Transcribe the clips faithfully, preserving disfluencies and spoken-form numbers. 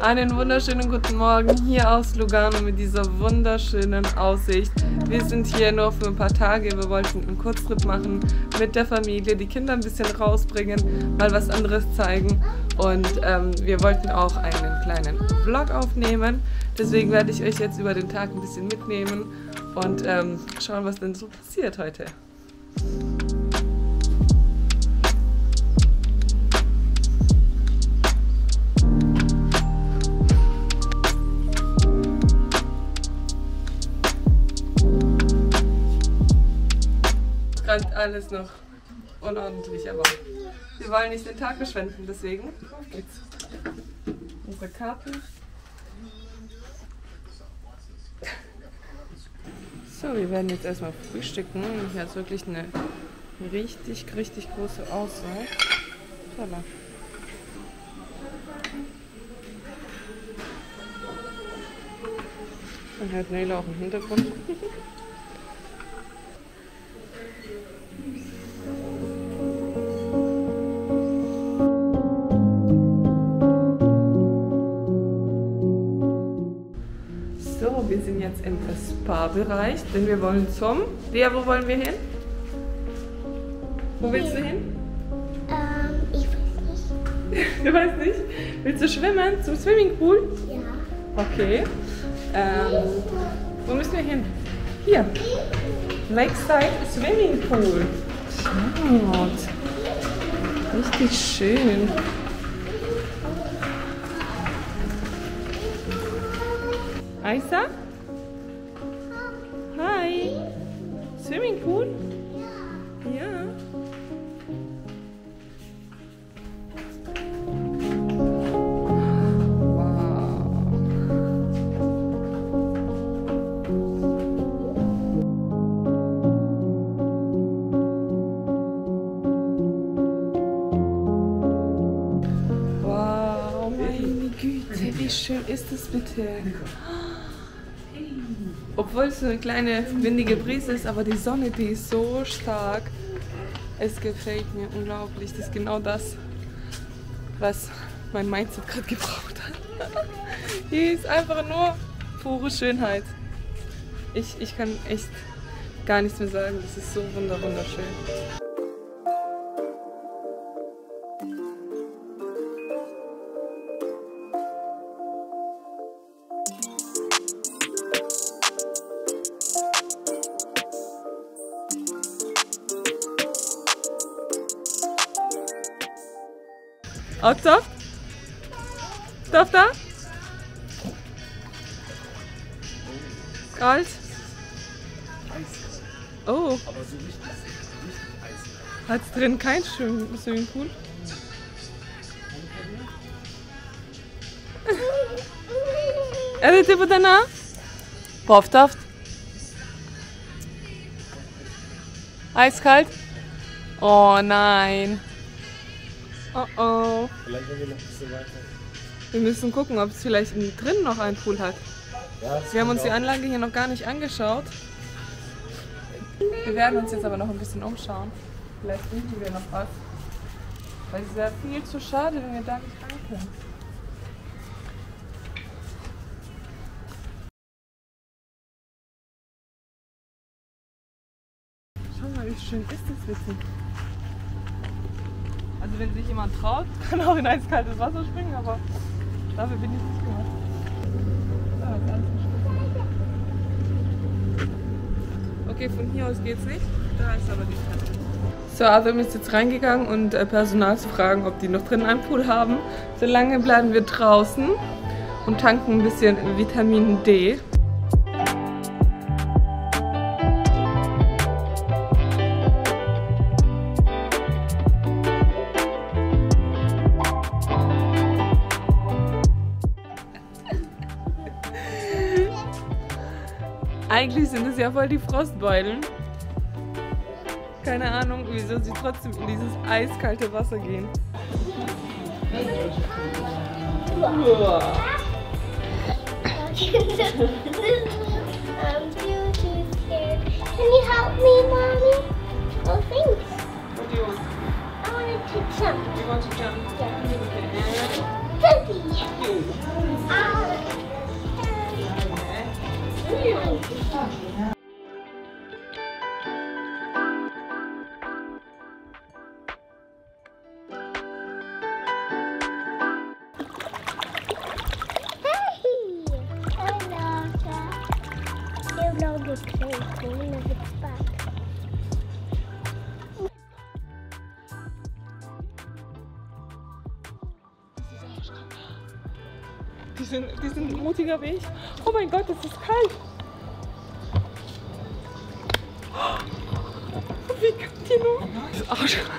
Einen wunderschönen guten Morgen hier aus Lugano mit dieser wunderschönen Aussicht. Wir sind hier nur für ein paar Tage. Wir wollten einen Kurztrip machen mit der Familie, die Kinder ein bisschen rausbringen, mal was anderes zeigen. Und ähm, wir wollten auch einen kleinen Vlog aufnehmen. Deswegen werde ich euch jetzt über den Tag ein bisschen mitnehmen und ähm, schauen, was denn so passiert heute. Alles noch unordentlich, aber wir wollen nicht den Tag verschwenden, deswegen auf geht's. Unsere Karten. So, wir werden jetzt erstmal frühstücken. Hier ist wirklich eine richtig, richtig große Auswahl. Toller. Man hört Nele auch im Hintergrund. Wir sind jetzt im Spa-Bereich, denn wir wollen zum... Lea, wo wollen wir hin? Wo willst du hin? Ähm, ich weiß nicht. Du weißt nicht? Willst du schwimmen? Zum Swimmingpool? Ja. Okay. Ähm, wo müssen wir hin? Hier. Lakeside Swimmingpool. Schaut. Richtig schön. Aisa? Hi! Swimmingpool? Ja. Wow, meine Güte, wie schön ist das bitte? Obwohl es so eine kleine windige Brise ist, aber die Sonne, die ist so stark. Es gefällt mir unglaublich. Das ist genau das, was mein Mindset gerade gebraucht hat. Hier ist einfach nur pure Schönheit. Ich, ich kann echt gar nichts mehr sagen. Das ist so wunderschön. Auch Saft? Saft da? Kalt? Oh. Aber so richtig, richtig Eis. Hat's drin kein Swimmingpool? Är det på denna? Påftaft? Eiskalt? Oh nein. Oh oh. Vielleicht wenn wir noch ein bisschen weiter. Wir müssen gucken, ob es vielleicht innen drin noch einen Pool hat. Ja, wir haben uns die Anlage hier noch gar nicht angeschaut. Wir werden uns jetzt aber noch ein bisschen umschauen. Vielleicht finden wir noch was. Weil es wäre viel zu schade, wenn wir da nicht rein können. Schau mal, wie schön ist das bitte. Also wenn sich jemand traut, kann auch in eiskaltes Wasser springen, aber dafür bin ich nicht gemacht. So, ist alles bestimmt. Okay, von hier aus geht's nicht. Da ist aber die Treppe. So, Adam ist jetzt reingegangen und äh, Personal zu fragen, ob die noch drin einen Pool haben. Solange bleiben wir draußen und tanken ein bisschen Vitamin D. Eigentlich sind es ja voll die Frostbeulen. Keine Ahnung, wieso sie trotzdem in dieses eiskalte Wasser gehen. Uah. Can you help me, Mommy? Oh, thanks. What do you want? I want to jump. You want to jump? Yeah. Okay. Daddy. Die sind, die sind mutiger wie ich. Oh mein Gott, es ist kalt. Wie kommt die nur? Das ist arschkalt.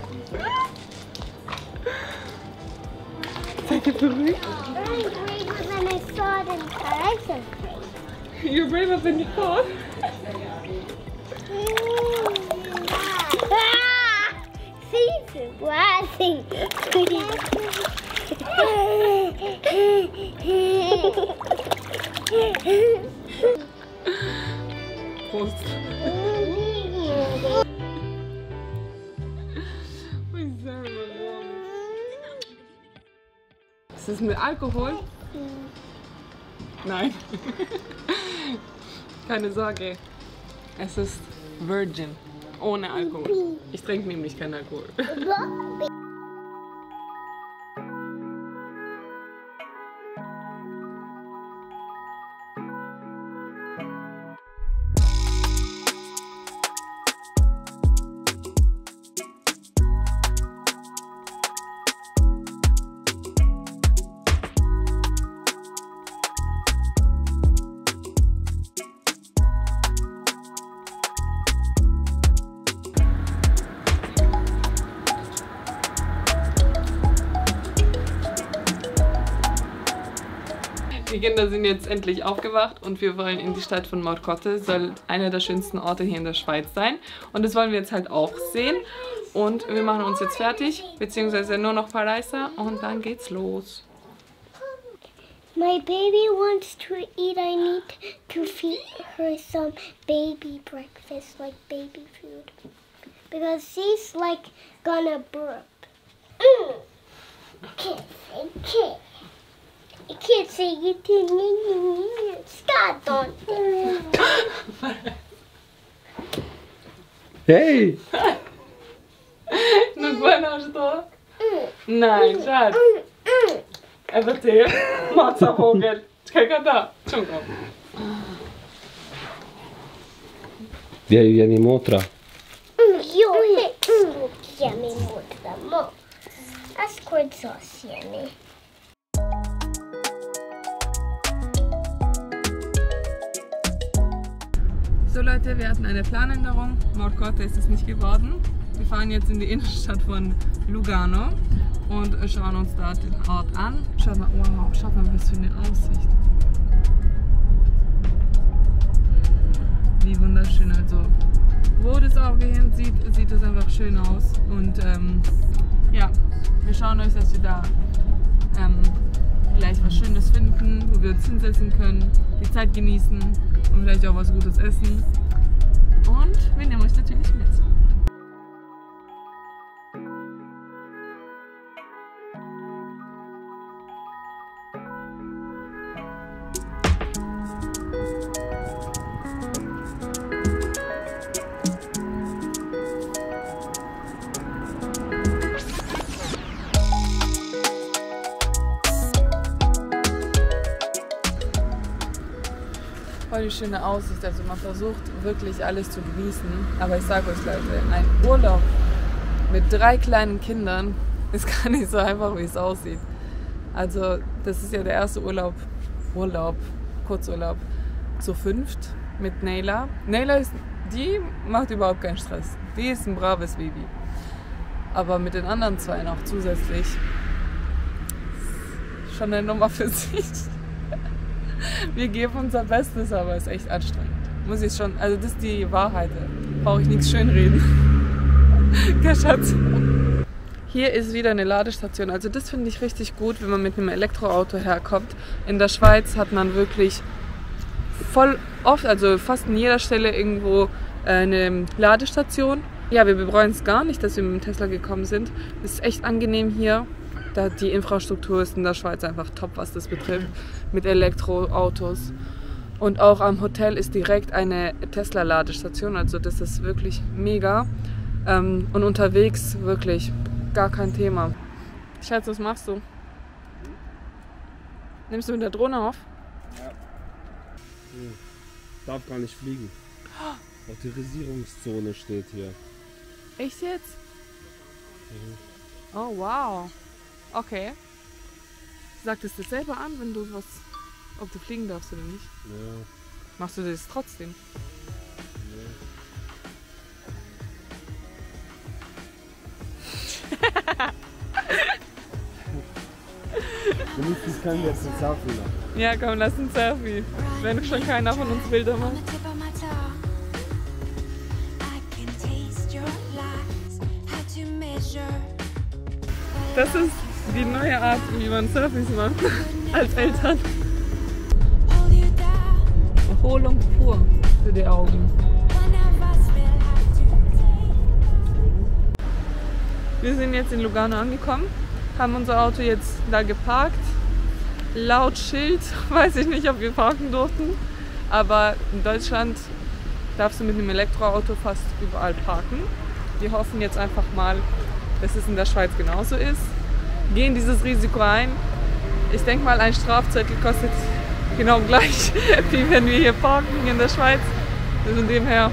Seid ihr verrückt? You're braver than you thought? Prost. Ist das mit Alkohol? Nein. Keine Sorge. Es ist Virgin. Ohne Alkohol. Ich trinke nämlich keinen Alkohol. Die Kinder sind jetzt endlich aufgewacht und wir wollen in die Stadt von Morcote. Soll einer der schönsten Orte hier in der Schweiz sein. Und das wollen wir jetzt halt auch sehen. Und wir machen uns jetzt fertig, beziehungsweise nur noch Pareiser und dann geht's los. My baby wants to eat. I need to feed her some baby breakfast, like baby food. Because she's like gonna burp. Mm. Kiss and kiss. I can't say you didn't. Scott, don't. Hey! No bueno, что? Nein, Schatz. Evo te, maca vogel. Čekaj ga da, čungo. Gdje je mi motra? Jo, je mi motra, mo. A skoro zasjeni. So Leute, wir hatten eine Planänderung. Morcote ist es nicht geworden. Wir fahren jetzt in die Innenstadt von Lugano und schauen uns da den Ort an. Schaut mal, wow, schaut mal, was für eine Aussicht. Wie wunderschön. Also, wo das Auge hin sieht, sieht es einfach schön aus. Und ähm, ja, wir schauen euch, dass wir da ähm, vielleicht was Schönes finden, wo wir uns hinsetzen können, die Zeit genießen und vielleicht auch was Gutes essen. Und wir nehmen euch natürlich mit. Voll die schöne Aussicht, also man versucht wirklich alles zu genießen, aber ich sage euch Leute, ein Urlaub mit drei kleinen Kindern ist gar nicht so einfach, wie es aussieht. Also das ist ja der erste Urlaub, Urlaub, Kurzurlaub zu fünft mit Nayla. Nayla ist, die macht überhaupt keinen Stress, die ist ein braves Baby. Aber mit den anderen zwei noch zusätzlich, schon eine Nummer für sich. Wir geben unser Bestes, aber es ist echt anstrengend. Muss ich schon, also das ist die Wahrheit. Brauche ich nichts schönreden. Gell, Schatz? Hier ist wieder eine Ladestation. Also das finde ich richtig gut, wenn man mit einem Elektroauto herkommt. In der Schweiz hat man wirklich voll oft, also fast an jeder Stelle irgendwo eine Ladestation. Ja, wir bereuen es gar nicht, dass wir mit dem Tesla gekommen sind. Es ist echt angenehm hier. Da die Infrastruktur ist in der Schweiz einfach top, was das betrifft, mit Elektroautos. Und auch am Hotel ist direkt eine Tesla-Ladestation, also das ist wirklich mega. Ähm, und unterwegs wirklich gar kein Thema. Schatz, was machst du? Nimmst du mit der Drohne auf? Ja. Hm. Darf gar nicht fliegen. Autorisierungszone steht hier. Echt jetzt? Mhm. Oh wow. Okay. Sagt es dir selber an, wenn du was, ob du fliegen darfst oder nicht? Ja. Machst du das trotzdem? Wenigstens können wir jetzt ein Selfie machen. Ja, komm, lass ein Selfie. Wenn schon keiner von uns Bilder macht. Das ist die neue Art, wie man Selfies macht als Eltern. Erholung pur für die Augen. Wir sind jetzt in Lugano angekommen, haben unser Auto jetzt da geparkt. Laut Schild, weiß ich nicht, ob wir parken durften, aber in Deutschland darfst du mit einem Elektroauto fast überall parken. Wir hoffen jetzt einfach mal, dass es in der Schweiz genauso ist. Gehen dieses Risiko ein. Ich denke mal, ein Strafzettel kostet genau gleich, wie wenn wir hier parken in der Schweiz. Also von dem her.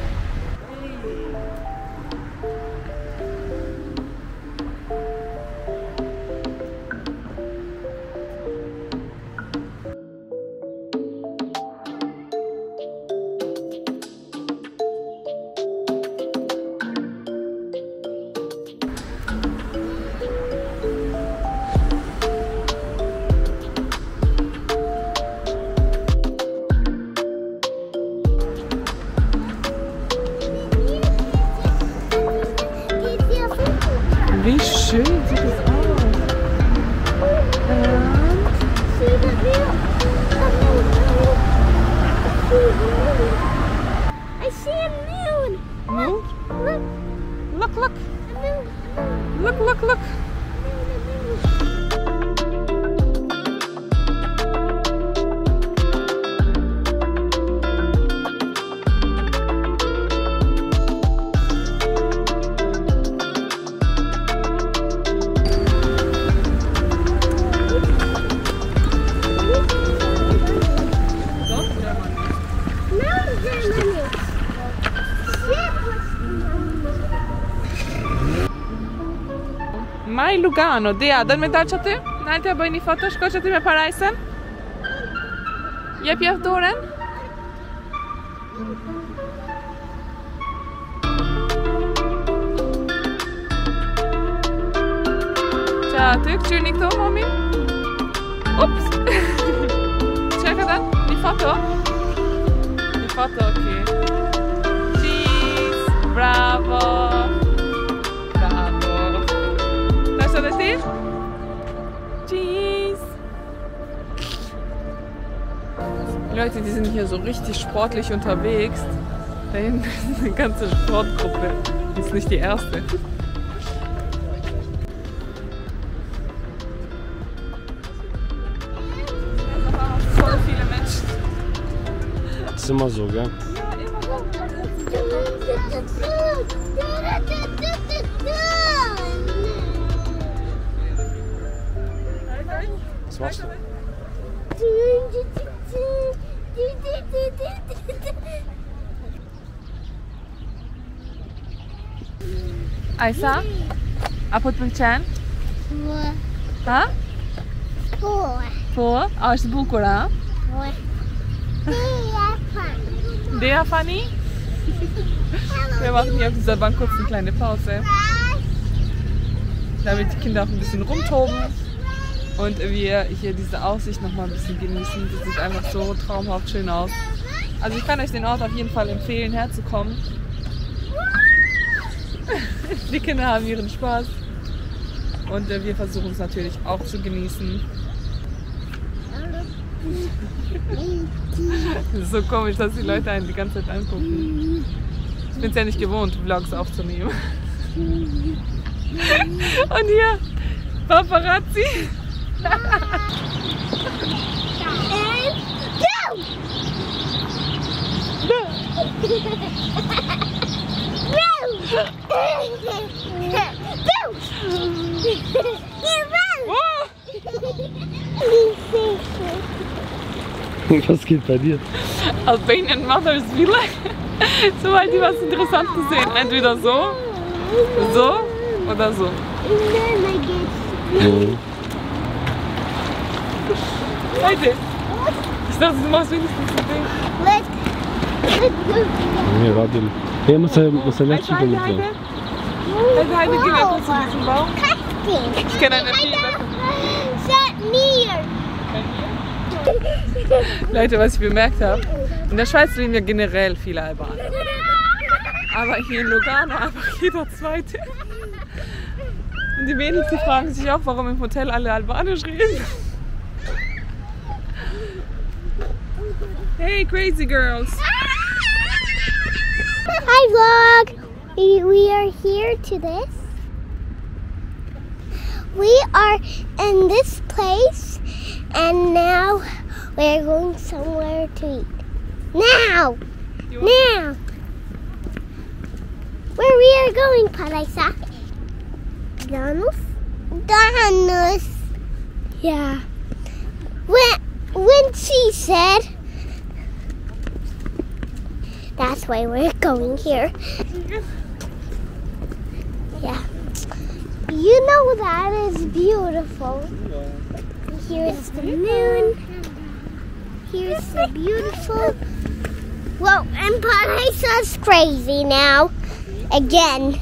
Wie schön sieht es aus. I see a moon. Moon? Look, Look, look, a moon, a moon, look, look, look. a moon. Mai Lugano, Dea, dă-mi dalçate. Înainte bëj një foto, shko që ti me parajsen. Jep jep dorën. Qa aty, këqyrni këto, mami? Ups! Qa ka dan? Një foto? Një foto, okej. Cheese! Bravo! Cheese! Leute, die sind hier so richtig sportlich unterwegs. Da hinten ist eine ganze Sportgruppe. Die ist nicht die erste. Voll viele Menschen. Das ist immer so, gell? Was machst du? Aisa? Apo të pëlqen? Ha? Po. Po? A është bukur, a? Po. Dea Fanny. Dea Fanny? Wir machen hier auf dieser Bank kurz eine kleine Pause, damit die Kinder auch ein bisschen rumtoben und wir hier diese Aussicht noch mal ein bisschen genießen. Das sieht einfach so traumhaft schön aus. Also ich kann euch den Ort auf jeden Fall empfehlen, herzukommen. Die Kinder haben ihren Spaß und wir versuchen es natürlich auch zu genießen. Das ist so komisch, dass die Leute einen die ganze Zeit angucken. Ich bin es ja nicht gewohnt, Vlogs aufzunehmen. Und hier, Paparazzi. And go! No! Was geht bei dir? Albanian Mothers be like. Sobald die was Interessantes sehen. Entweder so, so oder so. Mhm. Leute, ich dachte, du machst wenigstens ein Ding. Let's, let's go. Nee, warte. Hey, muss er, muss er nicht schieben mit dir. Heide, Heide, geh mal kurz zu diesem Baum. Casting. Ich kenne eine viel besser. Set near. Leute, was ich bemerkt habe, in der Schweiz leben ja generell viele Albaner. Aber hier in Lugano einfach jeder Zweite. Und die Mädels, die fragen sich auch, warum im Hotel alle Albanisch reden. Hey, crazy girls! Hi vlog! We, we are here to this. We are in this place and now we're going somewhere to eat. Now! Now! Where we are going, Parisa? Danus? Danus! Yeah. When, when she said, that's why we're going here. Yeah. You know that is beautiful. Here's the moon. Here's the beautiful. Whoa, and Parisa's crazy now. Again.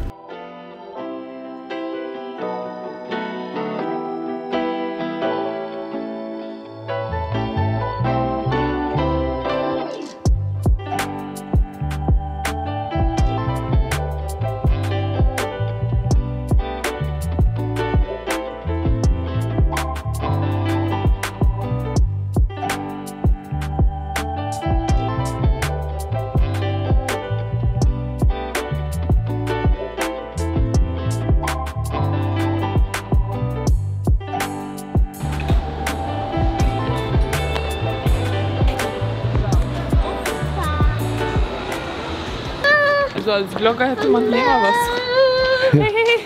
Also als Vlogger hätte man länger was.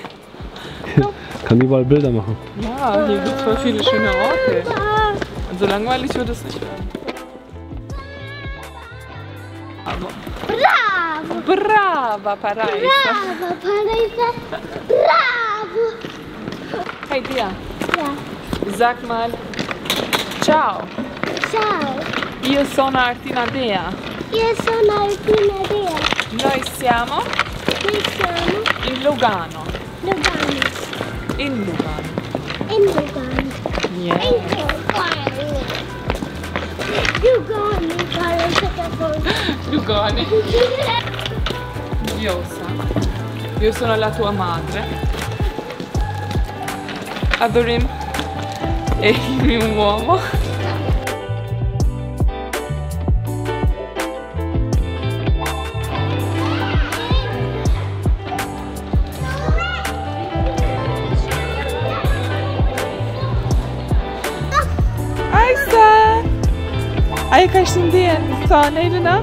Kann überall Bilder machen. Ja, hier gibt es voll viele schöne Orte. Und so langweilig wird es nicht werden. Aber Bravo! brava, Parisa! Bravo, Parisa! Bravo! Hey Dia, Ja. sag mal ciao. Ciao. Io sono Artina Dea. Io sono Alpina Dea. Noi siamo Noi siamo in Lugano. Lugano. In Lugano. In Lugano. Yeah. In Lugano. Lugano, Lugano, Lugano. Diosa. Io sono la tua madre. Adorim è il mio uomo. Aisa! Aí kannst dir Zahnräder nach.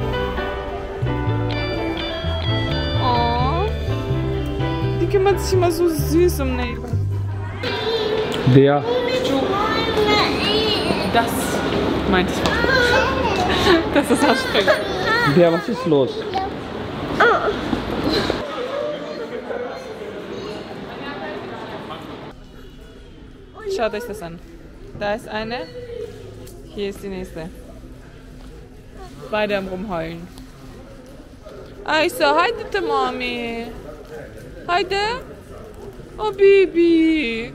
Oh. Die kümmert sich immer so süß um Neighbor. Der. Das meinte ich auch. Das ist anstrengend. Der, was ist los? Schaut euch das an. Da ist eine. Hier ist die nächste. Beide am Rumheulen. Aisa, heide der Mami. Heide. Oh, Baby.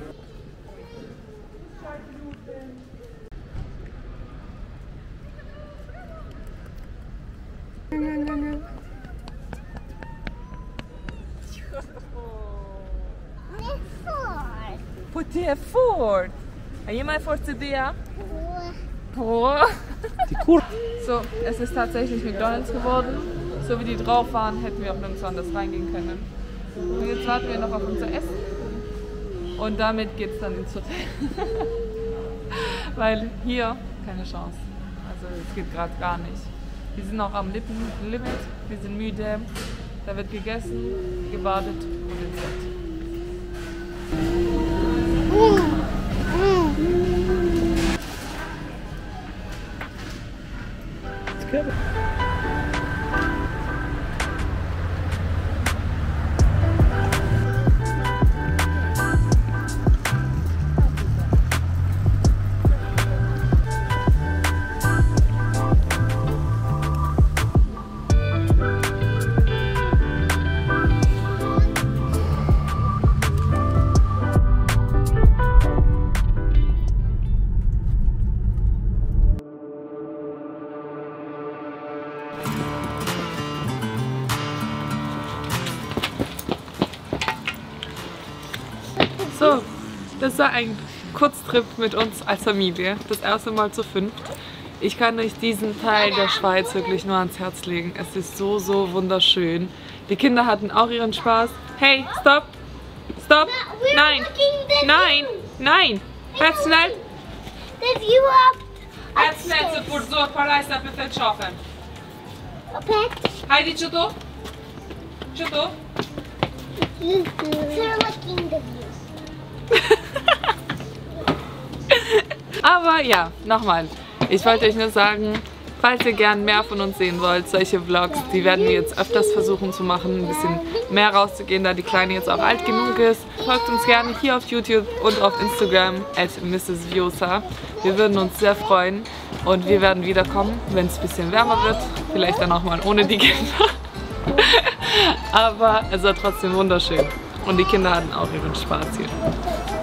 Put dir fort. Geh mal vor zu dir. Oh. Die Kur. So, es ist tatsächlich McDonald's geworden. So wie die drauf waren, hätten wir auch nirgends anders reingehen können. Und jetzt warten wir noch auf unser Essen. Und damit geht es dann ins Hotel. Weil hier keine Chance. Also es geht gerade gar nicht. Wir sind auch am Lippen Limit, wir sind müde. Da wird gegessen, gebadet und ins Bett. So, das war ein Kurztrip mit uns als Familie. Das erste Mal zu fünft. Ich kann euch diesen Teil der Schweiz wirklich nur ans Herz legen. Es ist so, so wunderschön. Die Kinder hatten auch ihren Spaß. Hey, stopp! Stopp! Nein! Nein! Nein! Helt snällt! The view up Helt snällt så fort så parla istället för schafen. Okay. Heidi, Chuto! Chuto! They're looking the views. Aber ja, nochmal. Ich wollte euch nur sagen, falls ihr gern mehr von uns sehen wollt, solche Vlogs, die werden wir jetzt öfters versuchen zu machen, ein bisschen mehr rauszugehen, da die Kleine jetzt auch alt genug ist. Folgt uns gerne hier auf YouTube und auf Instagram at Misses Viosa. Wir würden uns sehr freuen und wir werden wiederkommen, wenn es ein bisschen wärmer wird. Vielleicht dann auch mal ohne die Kinder. Aber es war trotzdem wunderschön. Und die Kinder hatten auch ihren Spaß hier.